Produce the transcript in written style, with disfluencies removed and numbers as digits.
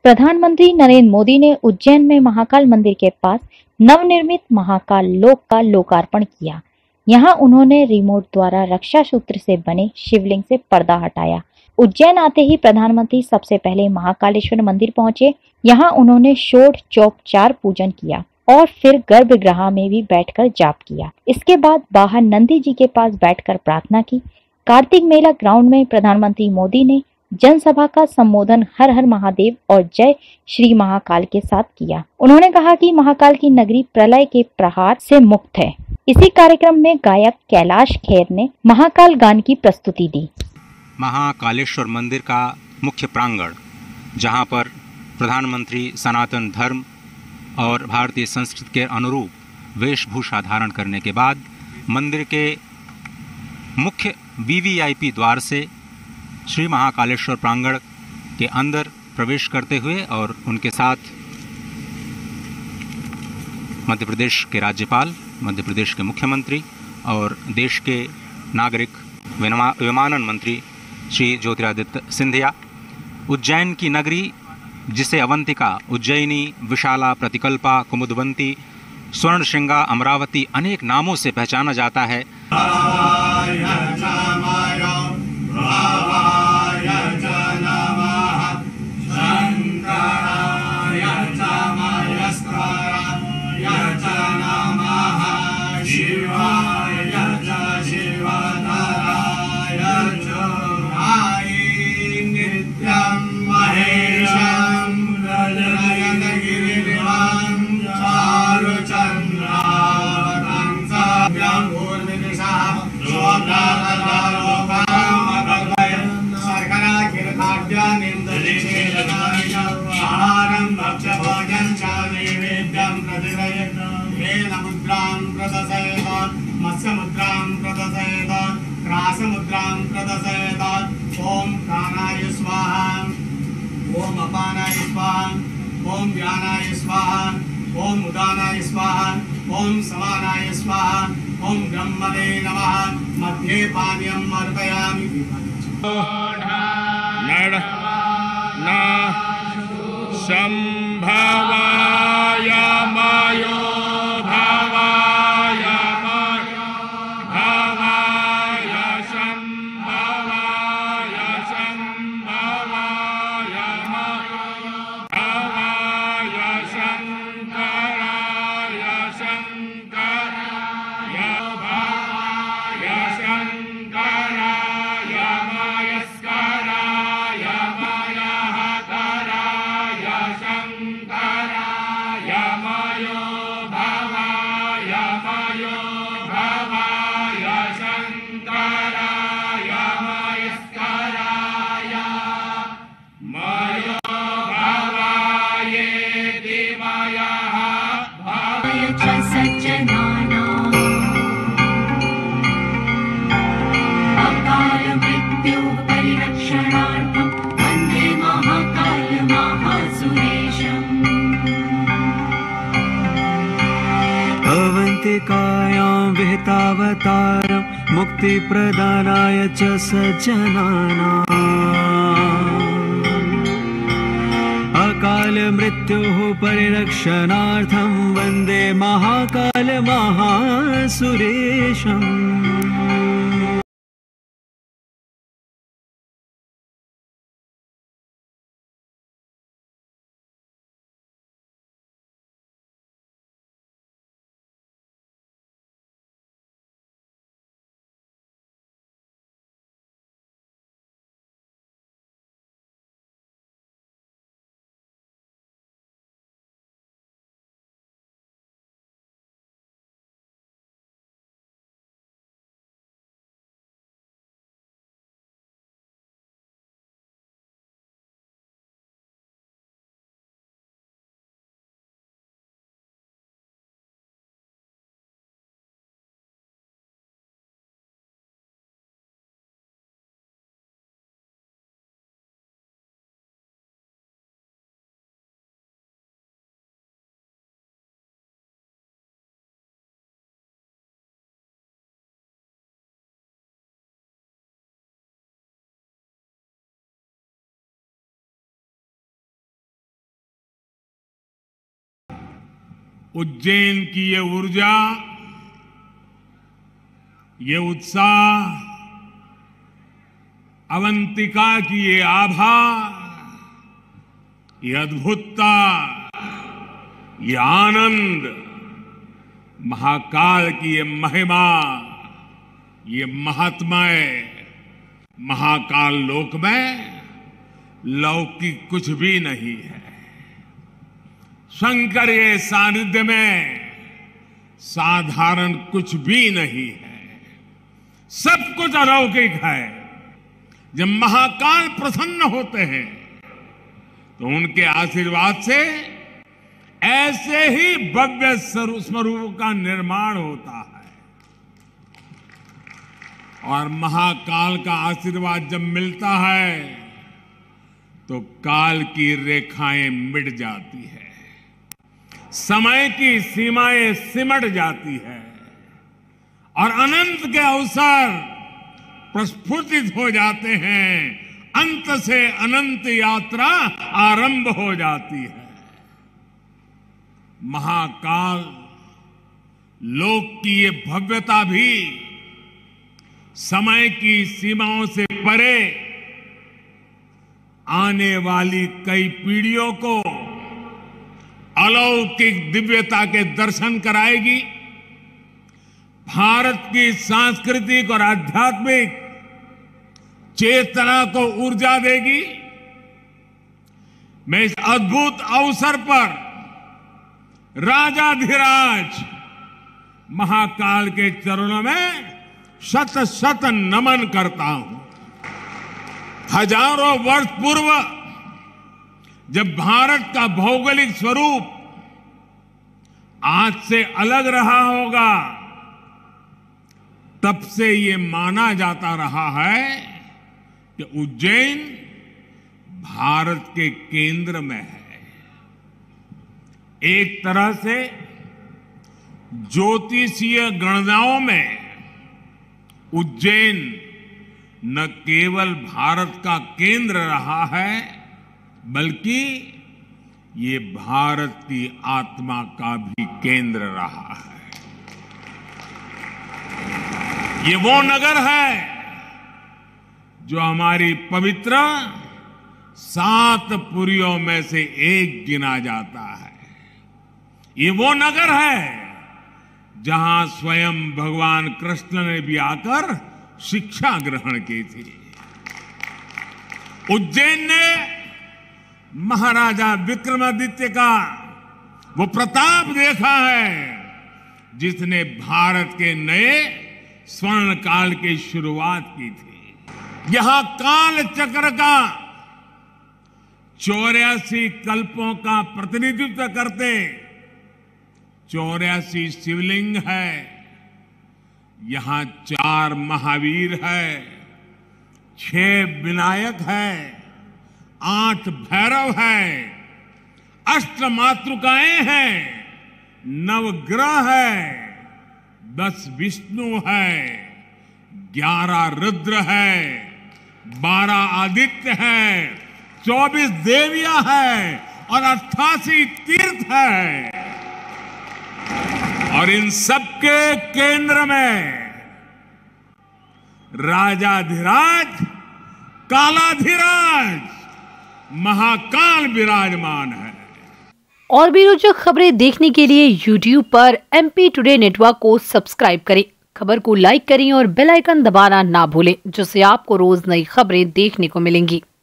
प्रधानमंत्री नरेंद्र मोदी ने उज्जैन में महाकाल मंदिर के पास नवनिर्मित महाकाल लोक का लोकार्पण किया। यहां उन्होंने रिमोट द्वारा रक्षा सूत्र से बने शिवलिंग से पर्दा हटाया। उज्जैन आते ही प्रधानमंत्री सबसे पहले महाकालेश्वर मंदिर पहुंचे। यहां उन्होंने षोडशोपचार पूजन किया और फिर गर्भगृह में भी बैठकर जाप किया। इसके बाद बाहर नंदी जी के पास बैठकर प्रार्थना की। कार्तिक मेला ग्राउंड में प्रधानमंत्री मोदी ने जनसभा का संबोधन हर हर महादेव और जय श्री महाकाल के साथ किया। उन्होंने कहा कि महाकाल की नगरी प्रलय के प्रहार से मुक्त है। इसी कार्यक्रम में गायक कैलाश खेर ने महाकाल गान की प्रस्तुति दी। महाकालेश्वर मंदिर का मुख्य प्रांगण, जहां पर प्रधानमंत्री सनातन धर्म और भारतीय संस्कृति के अनुरूप वेशभूषा धारण करने के बाद मंदिर के मुख्य वीवीआईपी द्वार से श्री महाकालेश्वर प्रांगण के अंदर प्रवेश करते हुए और उनके साथ मध्य प्रदेश के राज्यपाल, मध्य प्रदेश के मुख्यमंत्री और देश के नागरिक विमानन मंत्री श्री ज्योतिरादित्य सिंधिया, उज्जैन की नगरी जिसे अवंतिका, उज्जैनी, विशाला, प्रतिकल्पा, कुमुदवंती, स्वर्णशृंगा, अमरावती अनेक नामों से पहचाना जाता है। ओम प्राणाय स्वाहा, ओम अपानाय स्वाहा, ओम व्यानाय स्वाहा, ओम उदानाय स्वाहा, ओम समानाय स्वाहा, ओम ब्रह्मणे नमः। मध्ये पानीयम् अर्पयामि। नर न संभवाय मायो भवाय भवाय संभवाय संभवाय भवाय शंकराय शंकराय भवाय शंकराय मयस्कराय मयहतराय शंकराय मयो भवाय मयो भवाय शंकराय मयस्कराय मयो भवायेति मयः भवाय च सज्जनानाम् अकाल मृत्युः परिरक्षणार्थं वन्दे महाकाल महासुरेशम्। अवन्तिकायां विहितावतारं मुक्तिप्रदानाय च सज्जनानाम् अकाल मृत्योः परिरक्षणार्थं वन्दे महाकाल महासुरेशम्। उज्जैन की ये ऊर्जा, ये उत्साह, अवंतिका की ये आभा, ये अद्भुतता, ये आनंद, महाकाल की ये महिमा, ये महात्मय महाकाल लोक में लौकिक कुछ भी नहीं है। शंकर ये सानिध्य में साधारण कुछ भी नहीं है, सब कुछ अलौकिक है। जब महाकाल प्रसन्न होते हैं तो उनके आशीर्वाद से ऐसे ही भव्य स्वरूप का निर्माण होता है। और महाकाल का आशीर्वाद जब मिलता है तो काल की रेखाएं मिट जाती है, समय की सीमाएं सिमट जाती है और अनंत के अवसर प्रस्फुटित हो जाते हैं। अंत से अनंत यात्रा आरंभ हो जाती है। महाकाल लोक की ये भव्यता भी समय की सीमाओं से परे आने वाली कई पीढ़ियों को अलौकिक दिव्यता के दर्शन कराएगी, भारत की सांस्कृतिक और आध्यात्मिक चेतना को ऊर्जा देगी। मैं इस अद्भुत अवसर पर राजाधिराज महाकाल के चरणों में शत शत नमन करता हूं। हजारों वर्ष पूर्व जब भारत का भौगोलिक स्वरूप आज से अलग रहा होगा, तब से ये माना जाता रहा है कि उज्जैन भारत के केंद्र में है। एक तरह से ज्योतिषीय गणनाओं में उज्जैन न केवल भारत का केंद्र रहा है, बल्कि ये भारत की आत्मा का भी केंद्र रहा है। ये वो नगर है जो हमारी पवित्र 7 पुरियों में से एक गिना जाता है। ये वो नगर है जहां स्वयं भगवान कृष्ण ने भी आकर शिक्षा ग्रहण की थी। उज्जैन ने महाराजा विक्रमादित्य का वो प्रताप देखा है जिसने भारत के नए स्वर्ण काल की शुरुआत की थी। यहां काल चक्र का 84 कल्पों का प्रतिनिधित्व करते 84 शिवलिंग है। यहां 4 महावीर है, 6 विनायक है, 8 भैरव है, 8 मातृकाएं हैं, 9 ग्रह है, 10 विष्णु है, 11 रुद्र है, 12 आदित्य है, 24 देवियां है और 88 तीर्थ है। और इन सबके केंद्र में राजाधिराज कालाधिराज महाकाल विराजमान है। और भी रोचक खबरें देखने के लिए YouTube पर MP टुडे नेटवर्क को सब्सक्राइब करें, खबर को लाइक करें और बेल आइकन दबाना ना भूलें, जिससे आपको रोज नई खबरें देखने को मिलेंगी।